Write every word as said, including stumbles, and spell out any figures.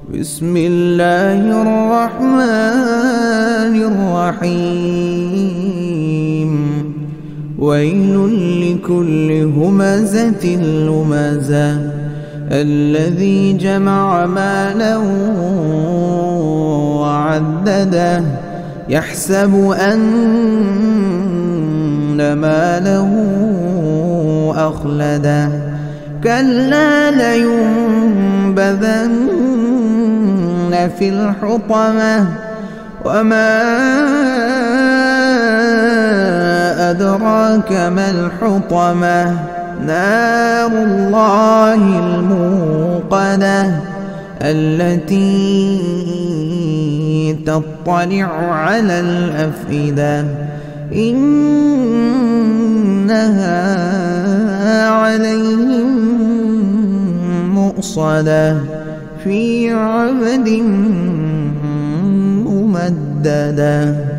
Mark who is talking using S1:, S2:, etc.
S1: بسم الله الرحمن الرحيم. ويل لكل همزة لمزة الذي جمع مالا وعدده يحسب أن ماله أخلده كلا لينبذن في الحطمة وما أدراك ما الحطمة نار الله الموقدة التي تطلع على الأفئدة إنها عليهم مؤصدة في عمد ممددة.